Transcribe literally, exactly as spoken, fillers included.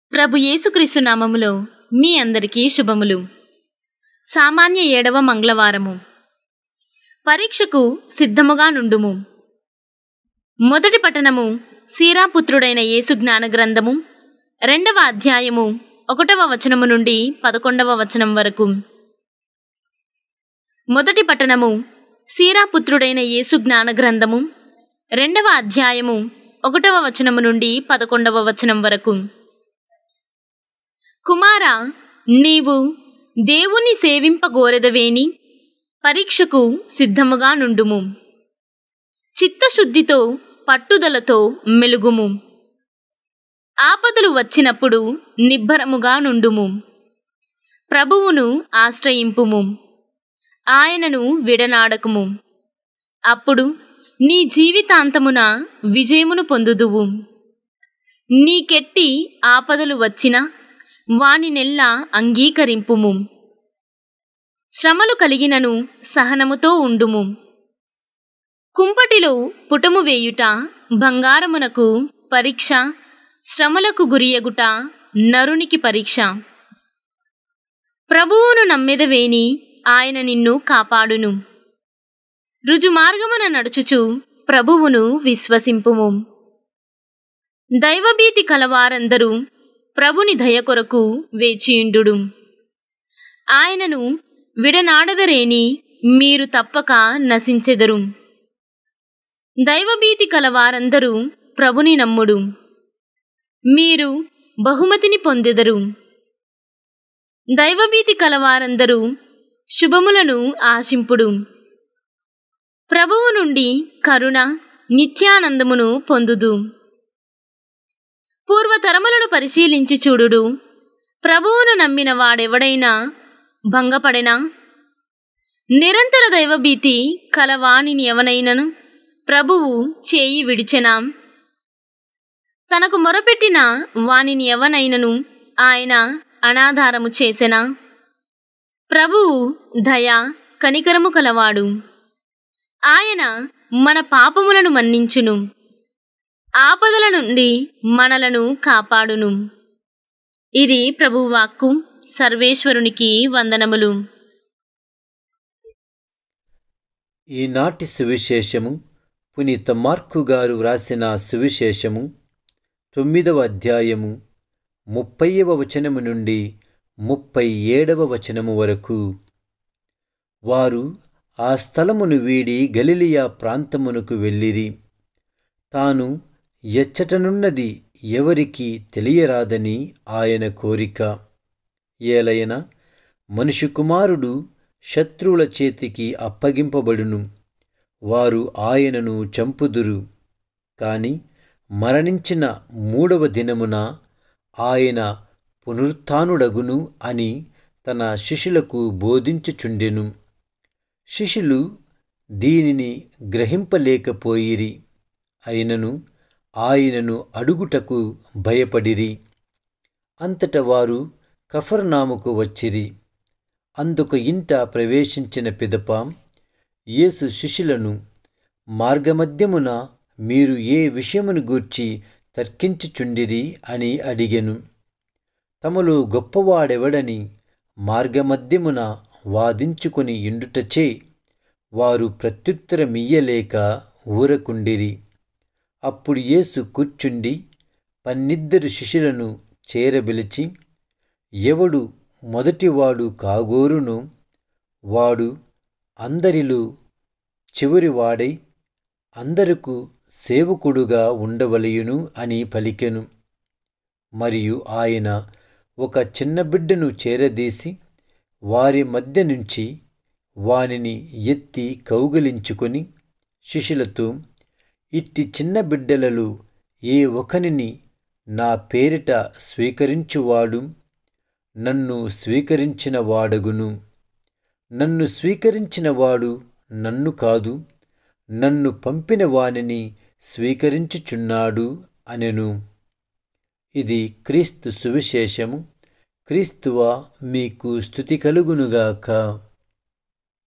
ప్రభు యేసుక్రీస్తు నామములో మీ అందరికీ శుభములు. సామాన్య ఏడవ మంగళవారము. పరీక్షకు సిద్ధముగా నుండుము. మొదటి పఠనము సీరాపుత్రుడైన యేసు జ్ఞాన గ్రంథము రెండవ అధ్యాయము ఒకటవ వచనము నుండి పదకొండవ వచనం వరకు. మొదటి పఠనము సీరాపుత్రుడైన యేసు జ్ఞాన గ్రంథము రెండవ అధ్యాయము ఒకటవ వచనము నుండి పదకొండవ వచనం వరకు. కుమారా, నీవు దేవుని సేవింపగోరెదవేని పరీక్షకు సిద్ధముగా నుండుము. చిత్తశుద్ధితో పట్టుదలతో మెలుగుము. ఆపదలు వచ్చినప్పుడు నిబ్బరముగా నుండుము. ప్రభువును ఆశ్రయింపుము, ఆయనను విడనాడకుము. అప్పుడు నీ జీవితాంతమున విజయమును పొందుదువు. నీకెట్టి ఆపదలు వచ్చినా వానినెల్లా అంగీకరింపుము. శ్రమలు కలిగినను సహనముతో ఉండుము. కుంపటిలో పుటము వేయుట బంగారమునకు పరీక్ష, శ్రమలకు గురియగుట నరునికి పరీక్ష. ప్రభువును నమ్మెదవేని ఆయన నిన్ను కాపాడును. రుజుమార్గమున నడుచుచు ప్రభువును విశ్వసింపుము. దైవభీతి కలవారందరూ ప్రభుని దయ కొరకు వేచియుండుడు. ఆయనను విడనాడదరేని మీరు తప్పక నశించెదరు. దైవభీతి కలవారందరూ ప్రభుని నమ్ముడు, మీరు బహుమతిని పొందెదరు. దైవభీతి కలవారందరూ శుభములను ఆశింపుడు. ప్రభువు నుండి కరుణ నిత్యానందమును పొందుదు. పూర్వతరములను పరిశీలించి చూడుడు. ప్రభువును నమ్మిన వాడెవడైనా భంగపడెనా? నిరంతర దైవభీతి కలవానిని ఎవనైనను ప్రభువు చేయి విడిచెనా? తనకు మొరపెట్టిన వానిని ఎవనైనను ఆయన అనాధారము చేసెనా? ప్రభువు దయ కనికరము కలవాడు. ఆయన మన పాపములను మన్నించును, ఆపదల నుండి మనలను కాపాడును. ఇది ప్రభువు వాక్కు. సర్వేశ్వరునికి వందనములు. ఈనాటి సువిశేషము పునీత మార్కు గారు వ్రాసిన సువిశేషము తొమ్మిదవ అధ్యాయము ముప్పైవ వచనము నుండి ముప్పై ఏడవ వచనము వరకు. వారు ఆ స్థలమును వీడి గలిలియా ప్రాంతమునకు వెళ్ళిరి. తాను ఎచ్చటనున్నది ఎవరికి తెలియరాదని ఆయన కోరిక. ఏలయన మనుష్య కుమారుడు శత్రువుల చేతికి అప్పగింపబడును, వారు ఆయనను చంపుదురు. కాని మరణించిన మూడవ దినమున ఆయన పునరుత్థానుడగును అని తన శిష్యులకు బోధించుచుండెను. శిష్యులు దీనిని గ్రహింపలేకపోయిరి. అయినను ఆయనను అడుగుటకు భయపడిరి. అంతట వారు కఫర్నాముకు వచ్చిరి. అందుకు ఇంట ప్రవేశించిన పిదప యేసు శిష్యులను, మార్గమధ్యమున మీరు ఏ విషయమును గూర్చి తర్కించుచుండిరి అని అడిగెను. తమలో గొప్పవాడెవడని మార్గమధ్యమున వాదించుకొని ఇండుటచే వారు ప్రత్యుత్తరమియ్యలేక ఊరకుండిరి. అప్పుడు యేసు కూర్చుండి పన్నిద్దరు శిష్యులను చేరబిలిచి, ఎవడు మొదటివాడు కాగోరునో వాడు అందరిలో చివరివాడై అందరకు సేవకుడుగా ఉండవలయును అని పలికెను. మరియు ఆయన ఒక చిన్న బిడ్డను చేరదీసి వారి మధ్య నుంచి వానిని ఎత్తి కౌగిలించుకొని శిష్యులతో, ఇట్టి చిన్న బిడ్డలలో ఏ ఒకనిని నా పేరిట స్వీకరించువాడు నన్ను స్వీకరించిన వాడగును. నన్ను స్వీకరించినవాడు నన్ను కాదు, నన్ను పంపిన వానిని స్వీకరించుచున్నాడు అనెను. ఇది క్రీస్తు సువిశేషము. క్రీస్తువా మీకు స్తుతి కలుగునుగాక.